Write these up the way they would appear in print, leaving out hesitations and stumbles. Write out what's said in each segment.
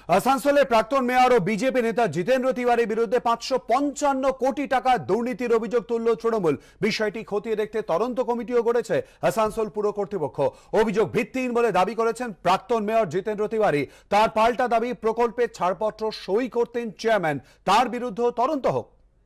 আসানসোলের প্রাক্তন মেয়র ও বিজেপি নেতা জিতেন্দ্র তিওয়ারির বিরুদ্ধে 555 কোটি টাকা দুর্নীতির অভিযোগ তুলল তৃণমূল। বিষয়টি খতিয়ে দেখতে তদন্ত কমিটিও গড়েছে আসানসোল পুর কর্তৃপক্ষ। অভিযোগ ভিত্তিহীন বলে দাবি করেছেন প্রাক্তন মেয়র জিতেন্দ্র তিওয়ারি। তার পাল্টা দাবি, প্রকল্পের ছাড়পত্র সই করতেন চেয়ারম্যান, তার বিরুদ্ধে তদন্ত হোক।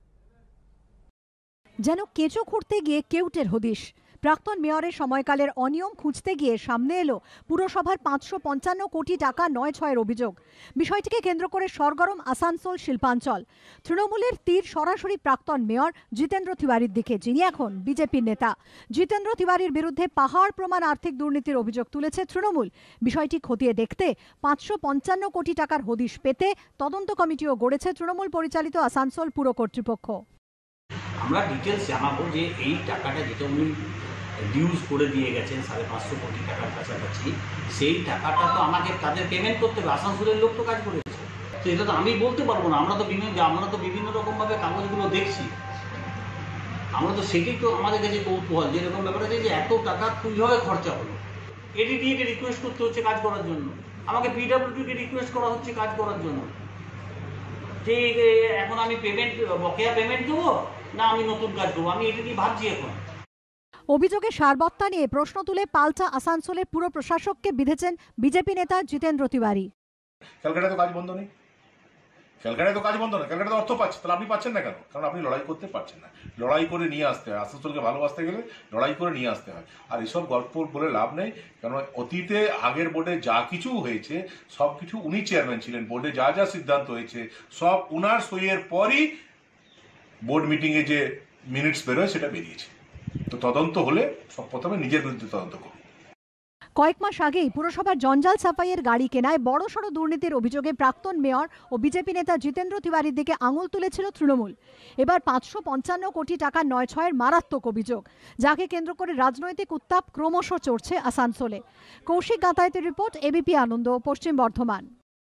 যেন কেঁচো খুঁড়তে গিয়ে কেউটের হদিশ। প্রাক্তন মেয়রের সময়কালের অনিয়ম খুঁজতে গিয়ে সামনে এলো পুরসভার 555 কোটি টাকা 9-6-এর অভিযোগ। বিষয়টিকে কেন্দ্র করে সরগরম আসানসোল শিল্পাঞ্চল। তৃণমূলের তীর সরাসরি প্রাক্তন মেয়র জিতেন্দ্র তিওয়ারির দিকে, যিনি এখন বিজেপির নেতা। জিতেন্দ্র তিওয়ারির বিরুদ্ধে পাহাড় প্রমাণ আর্থিক দুর্নীতির অভিযোগ তুলেছে তৃণমূল। বিষয়টি খতিয়ে দেখতে 555 কোটি টাকার হদিশ পেতে তদন্ত কমিটিও গড়েছে তৃণমূল পরিচালিত আসানসোল পুর কর্তৃপক্ষ। আমরা ডিটেলস জানাবো যে এই টাকাটা যেটা উনি ডিউজ করে দিয়ে গেছেন 550 কোটি টাকার কাছাকাছি, সেই টাকাটা তো আমাকে তাদের পেমেন্ট করতে হবে। আসানসোলের লোক তো কাজ করেছে, তো এটা তো আমি বলতে পারবো না। আমরা তো বিভিন্ন রকমভাবে কাগজগুলো দেখছি, আমরা তো সেটাই তো আমাদের কাছে কৌতূহল যে এরকম ব্যাপার আছে যে এত টাকা কীভাবে খরচা হলো। এডিটিএকে রিকোয়েস্ট করতে হচ্ছে কাজ করার জন্য, আমাকে পিডব্লিউডিকে রিকোয়েস্ট করা হচ্ছে কাজ করার জন্য, যে এখন আমি বকেয়া পেমেন্ট দেবো না আমি নতুন কাজ করবো। আমি এটা নিয়ে ভাবছি এখন। অভিযোগে সারবত্তা নিয়ে প্রশ্ন তুলে পাল্টা আসানসোলের পুর প্রশাসককে বিঁধেছেন বিজেপি নেতা জিতেন্দ্র তিওয়ারি। ক্যালকাটায় তো কাজ বন্ধ নেই, ক্যালকাটায় তো কাজ বন্ধ নেই, ক্যালকাটা তো অর্থ পাচ্ছে, তাহলে আপনি পাচ্ছেন না কেন? কারণ আপনি লড়াই করতে পারছেন না। লড়াই করে নিয়ে আসতে হয়, আসানসোলকে ভালোবাসতে গেলে লড়াই করে নিয়ে আসতে হয়। আর এসব গল্প বলে লাভ নেই, কারণ অতীতে আগের বোর্ডে যা কিছু হয়েছে সব কিছু উনি চেয়ারম্যান ছিলেন। বোর্ডে যা যা সিদ্ধান্ত হয়েছে সব উনার সইয়ের পরই বোর্ড মিটিংয়ে যে মিনিটস বেরোয় সেটা বেরিয়েছে। তো তদন্ত হলে সব প্রথমে নিজের বিরুদ্ধে তদন্ত করুন। কয়েক মাস আগেই পুরসভার জঞ্জাল সাফাইয়ের গাড়ি কেনায় বড়সড় দুর্নীতির অভিযোগে প্রাক্তন মেয়র ও বিজেপি নেতা জিতেন্দ্র তিওয়ারির দিকে আঙুল তুলেছিল তৃণমূল। এবার 555 কোটি টাকা 9-6-এর মারাত্মক অভিযোগ, যাকে কেন্দ্র করে রাজনৈতিক উত্তাপ ক্রমশ চড়ছে আসানসোলে। কৌশিক গাতায়েতের রিপোর্ট, এবিপি আনন্দ, পশ্চিম বর্ধমান।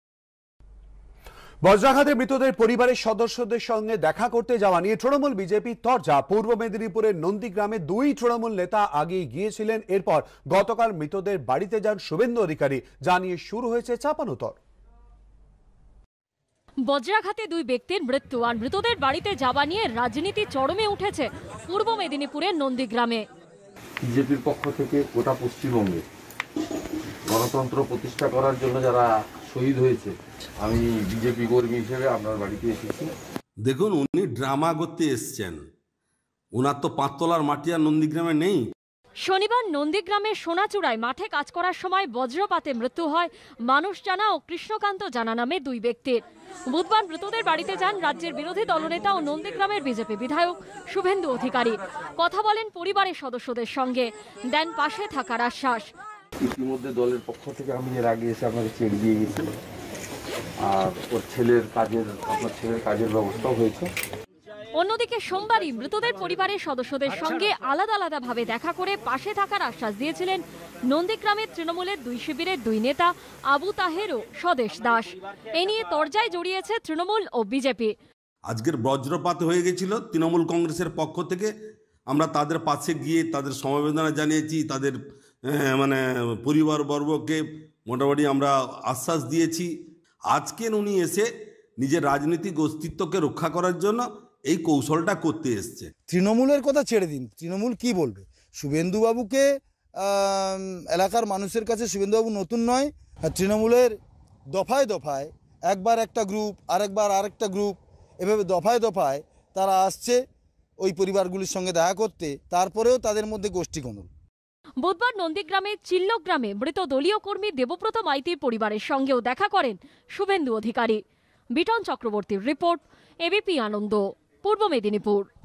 বজ্রাঘাতে মৃতদের পরিবারের সদস্যদের সঙ্গে দেখা করতে যাওয়া নিয়ে তৃণমূল বিজেপি তরজা। পূর্ব মেদিনীপুরের নন্দীগ্রামে 2 তৃণমূল নেতা আগেই গিয়েছিলেন। এরপর গতকাল মৃতদের বাড়িতে যান শুভেন্দু অধিকারী, জানিয়ে শুরু হয়েছে চাপানোতর। বজ্রাঘাতে 2 ব্যক্তির মৃত্যু আর মৃতদের বাড়িতে যাওয়া নিয়ে রাজনীতি চরমে উঠেছে পূর্ব মেদিনীপুরের নন্দীগ্রামে। বিজেপির পক্ষ থেকে গোটা পশ্চিমবঙ্গে গণতন্ত্র প্রতিষ্ঠা করার জন্য যারা শহীদ হয়েছে, আমি বিজেপি কর্মী হিসেবে আপনার বাড়িতে এসেছি। দেখুন, উনি ড্রামা করতে এসছেন, ওনার তো 5 তলার মাটি আর নন্দীগ্রামে নেই। শনিবার নন্দীগ্রামের সোনাচূড়ায় মাঠে কাজ করার সময় বজ্রপাতে মৃত্যু হয় মানুষ জানা ও কৃষ্ণকান্ত জানা নামে 2 ব্যক্তির। বুধবার মৃতদের বাড়িতে যান রাজ্যের বিরোধী দলনেতা ও নন্দীগ্রামের বিজেপি বিধায়ক শুভেন্দু অধিকারী। কথা বলেন পরিবারের সদস্যদের সঙ্গে, দেন পাশে থাকার আশ্বাস। ইতিমধ্যে দলের পক্ষ থেকে আমি এর আগে এসে আপনাকে চেক দিয়ে গেছি, আর ওর আপনার ছেলের কাজের ব্যবস্থাও হয়েছে। অন্যদিকে সোমবারই মৃতদের পরিবারের সদস্যদের সঙ্গে আলাদা আলাদাভাবে দেখা করে পাশে থাকার আশ্বাস দিয়েছিলেন নন্দীগ্রামের তৃণমূলের 2 শিবিরের 2 নেতা আবু তাহের ও স্বদেশ দাস। এ নিয়ে তরজায় জড়িয়েছে তৃণমূল ও বিজেপি। আজকের বজ্রপাত হয়ে গেছিল, তৃণমূল কংগ্রেসের পক্ষ থেকে আমরা তাদের পাশে গিয়ে তাদের সমবেদনা জানিয়েছি, তাদের পরিবারবর্গকে মোটামুটি আমরা আশ্বাস দিয়েছি। আজকের উনি এসে নিজের রাজনৈতিক অস্তিত্বকে রক্ষা করার জন্য এই কৌশলটা করতে এসছে। তৃণমূলের কথা ছেড়ে দিন, তৃণমূল কি বলবে? শুভেন্দুবাবুকে এলাকার মানুষের কাছে শুভেন্দুবাবু নতুন নয়। তৃণমূলের দফায় দফায় একবার একটা গ্রুপ, আরেকবার আরেকটা গ্রুপ, এভাবে দফায় দফায় তারা আসছে ওই পরিবারগুলির সঙ্গে দেখা করতে, তারপরেও তাদের মধ্যে গোষ্ঠী কোন্দল। বুধবার নন্দীগ্রামের চিল্লগ্রামে মৃত দলীয় কর্মী দেবব্রত মাইতির পরিবারের সঙ্গেও দেখা করেন শুভেন্দু অধিকারী। বিটন চক্রবর্তীর রিপোর্ট, এবিপি আনন্দ, পূর্ব মেদিনীপুর।